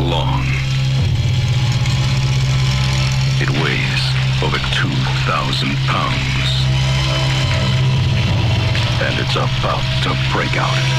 long. It weighs over 2,000 pounds. And it's about to break out.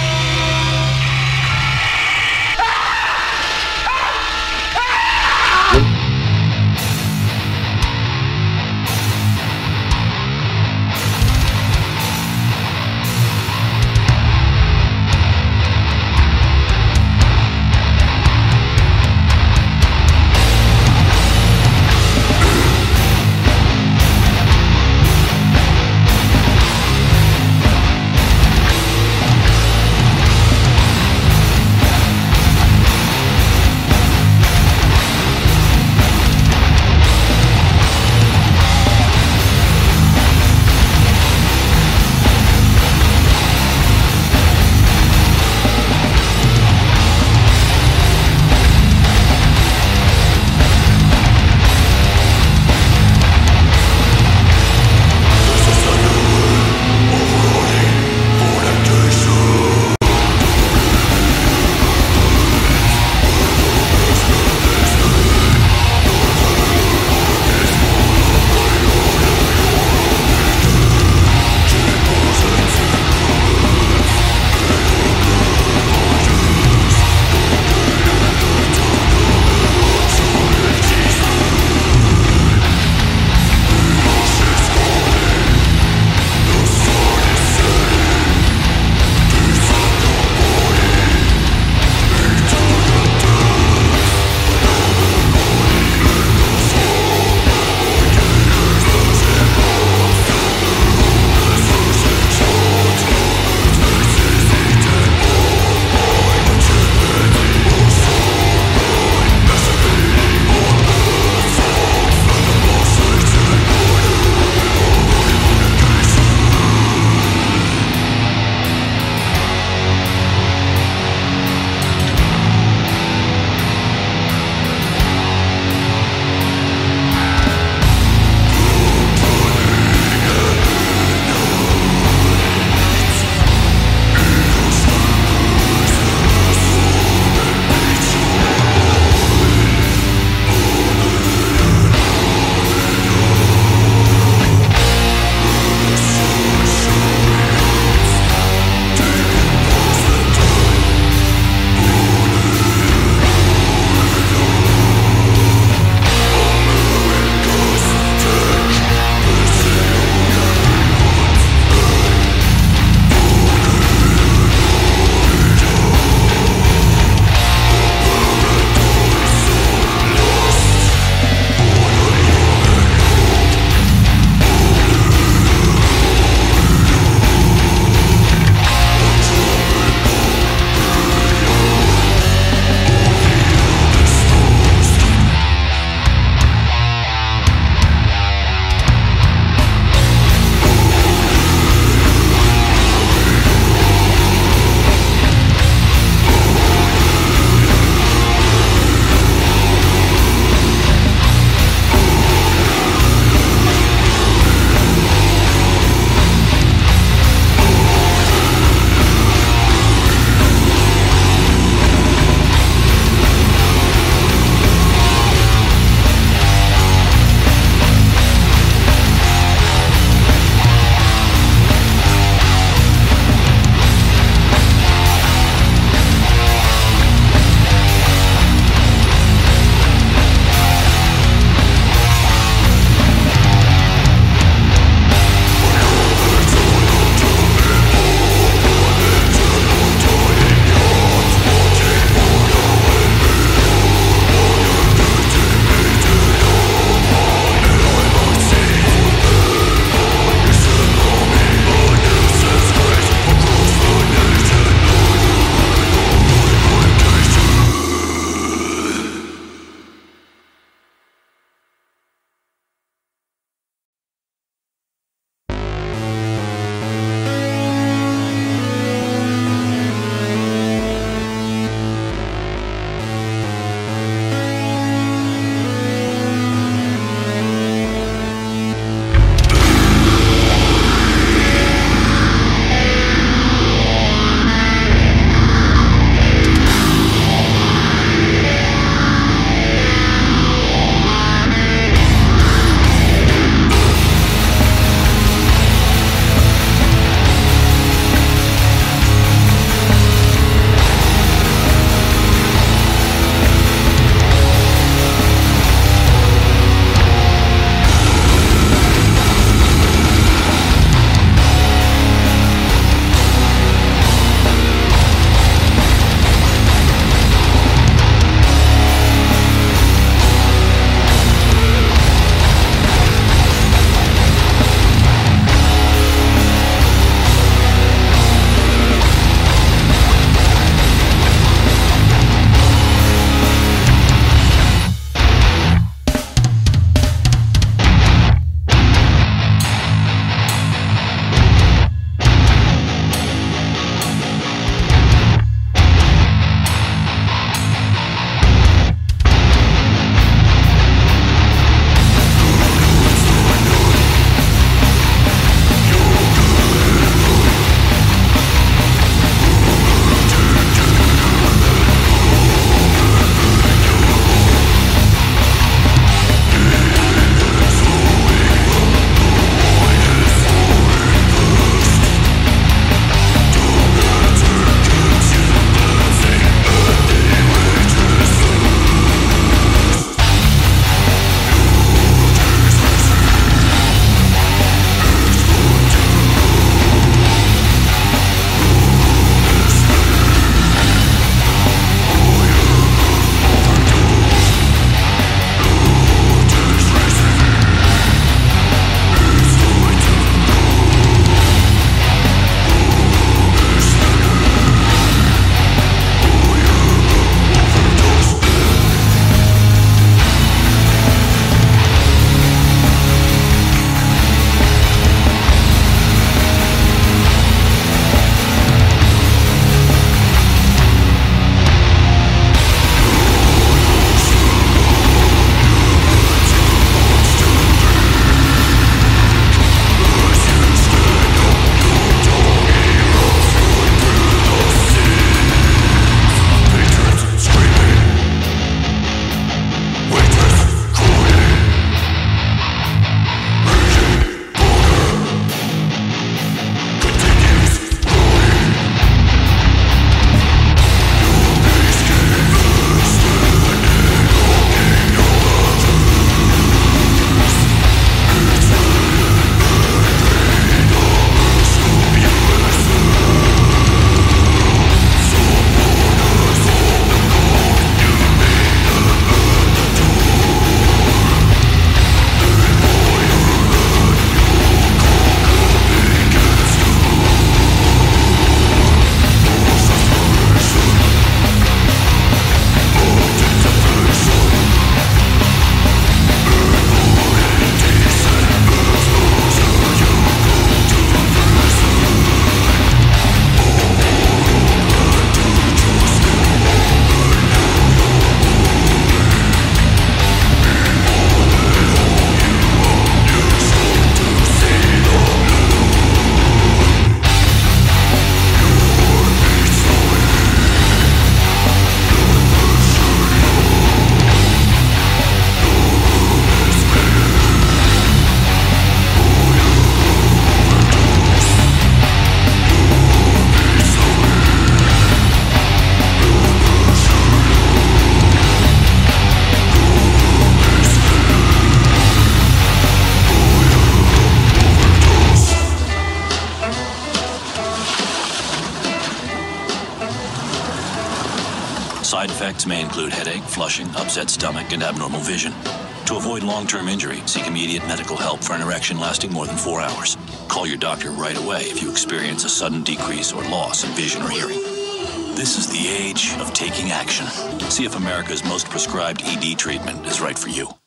Side effects may include headache, flushing, upset stomach, and abnormal vision. To avoid long-term injury, seek immediate medical help for an erection lasting more than 4 hours. Call your doctor right away if you experience a sudden decrease or loss in vision or hearing. This is the age of taking action. See if America's most prescribed ED treatment is right for you.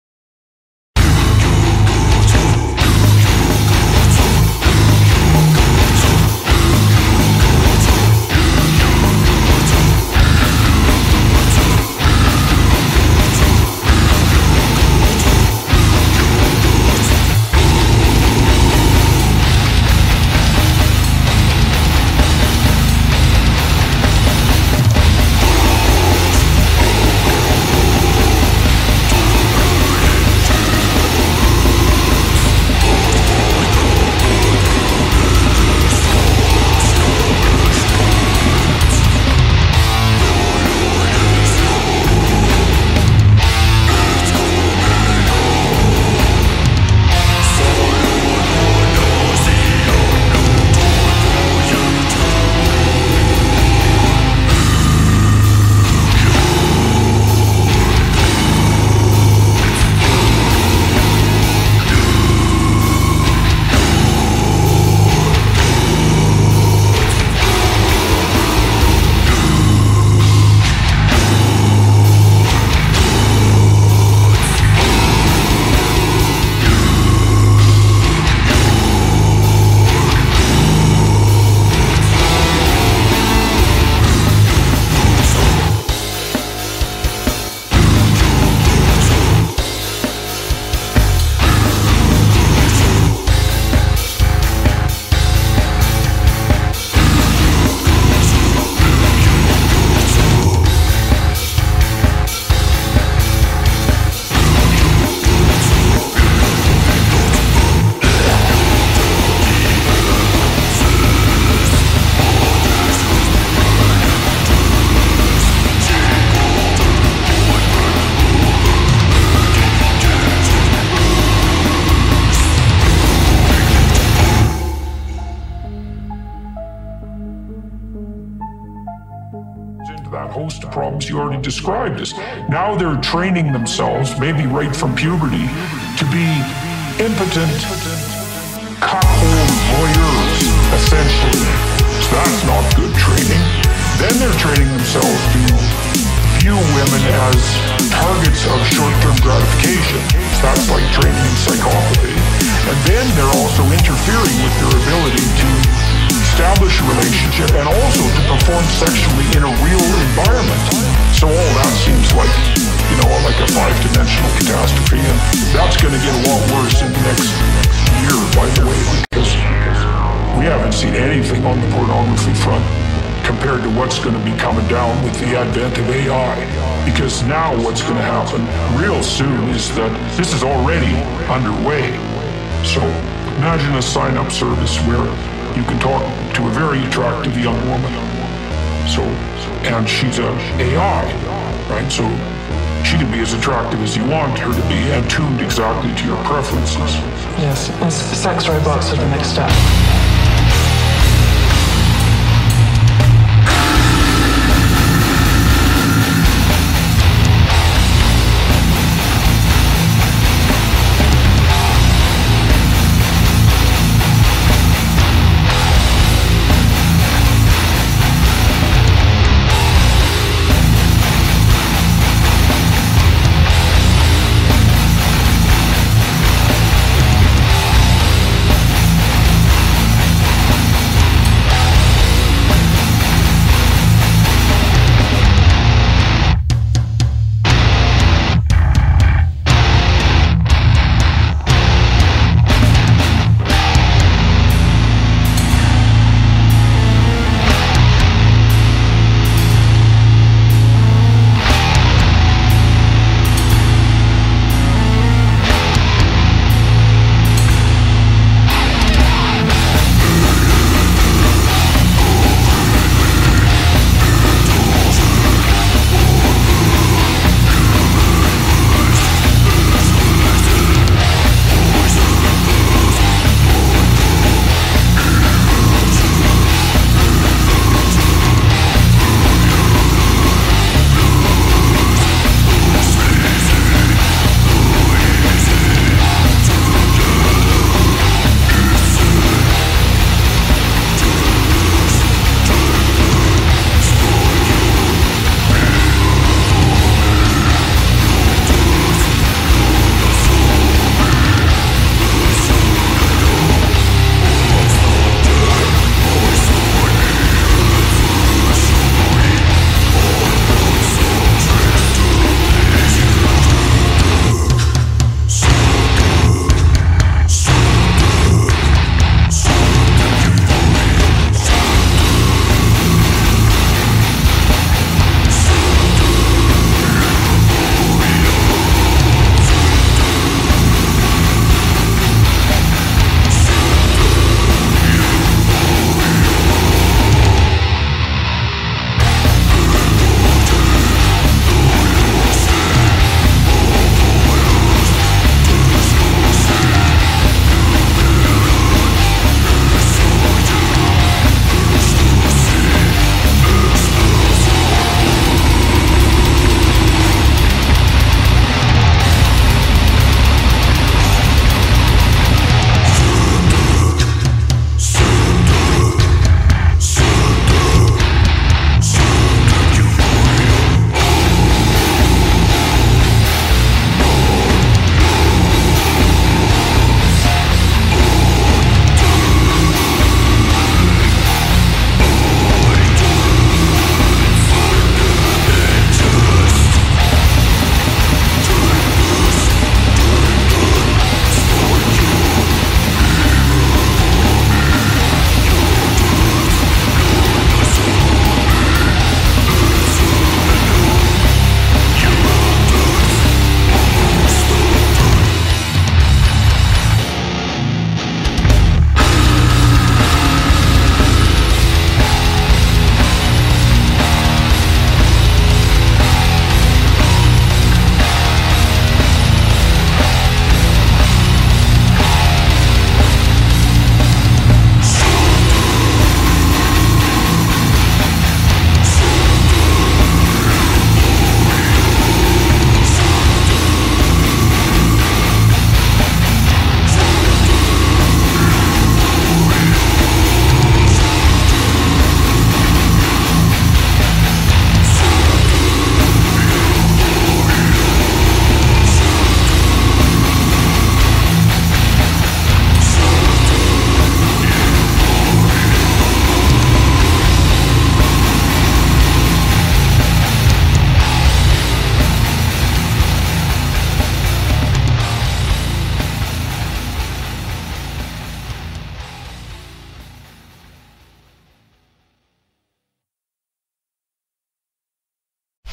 That host of problems you already described is now they're training themselves, maybe right from puberty, to be impotent cuckold voyeurs, essentially. So that's not good training. Then they're training themselves to view women as targets of short-term gratification. So that's like training in psychopathy. And then they're also interfering with their ability to establish a relationship and also to perform sexually in a real environment. So all that seems like, like a five-dimensional catastrophe, and that's going to get a lot worse in the next year, by the way, because we haven't seen anything on the pornography front compared to what's going to be coming down with the advent of AI. Because now what's going to happen real soon is that this is already underway. So imagine a sign-up service where you can talk to a very attractive young woman. And she's an AI, right? So she can be as attractive as you want her to be and tuned exactly to your preferences. Yes, and sex robots are the next step.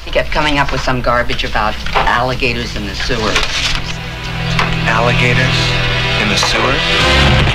He kept coming up with some garbage about alligators in the sewers. Alligators in the sewers?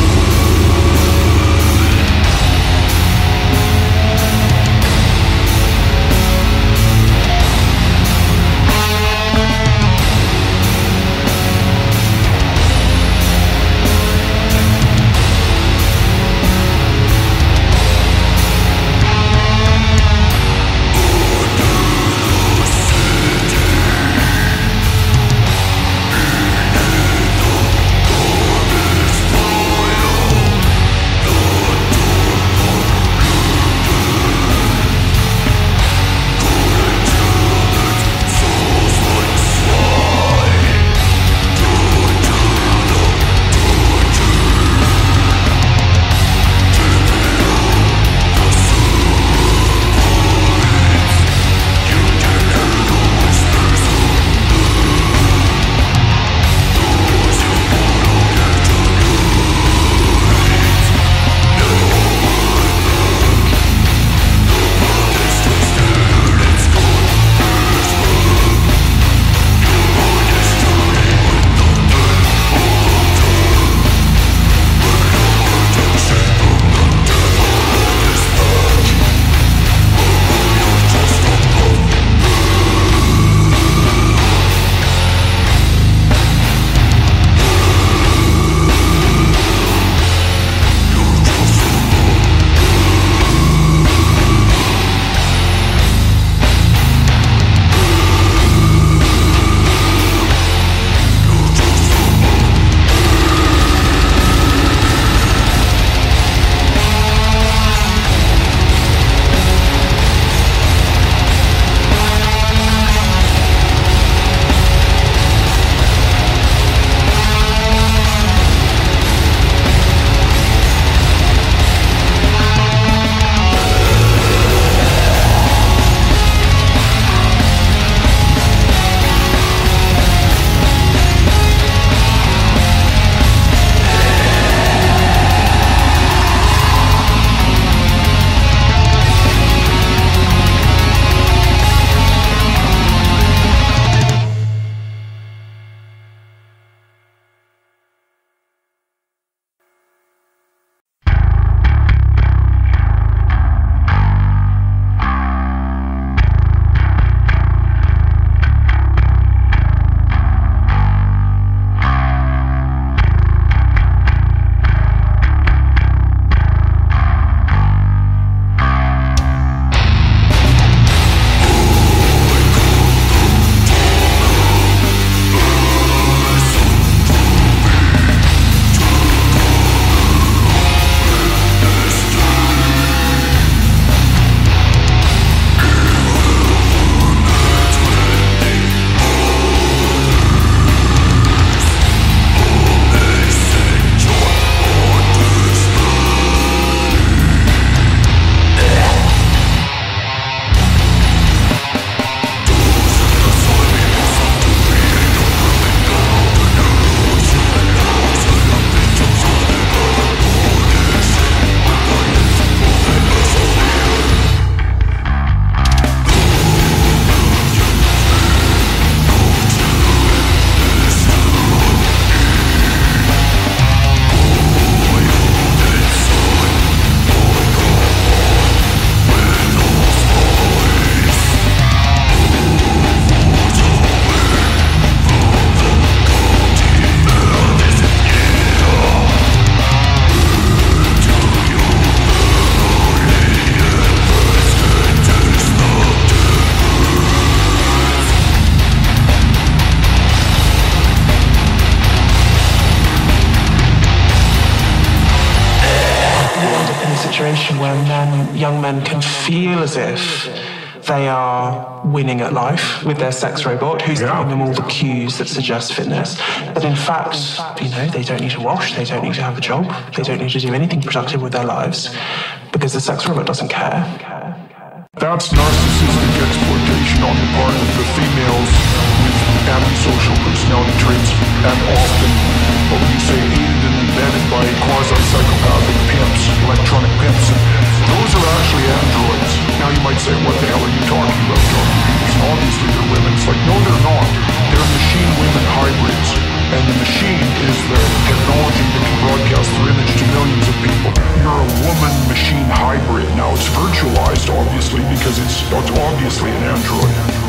situation where young men can feel as if they are winning at life with their sex robot who's giving them all the cues that suggest fitness. But in fact, they don't need to wash, they don't need to have a job, they don't need to do anything productive with their lives because the sex robot doesn't care. That's narcissistic exploitation on the part of the females with antisocial personality traits, and often, what would you say, aided and embedded by quasi-psychopathic pimps, electronic pimps. And those are actually androids. Now you might say, what the hell are you talking about, John? obviously they're women. It's like, no, they're not. They're machine-women hybrids. And the machine is the technology that can broadcast their image to millions of people. You're a woman-machine hybrid. Now, it's virtualized, obviously, because it's obviously an android.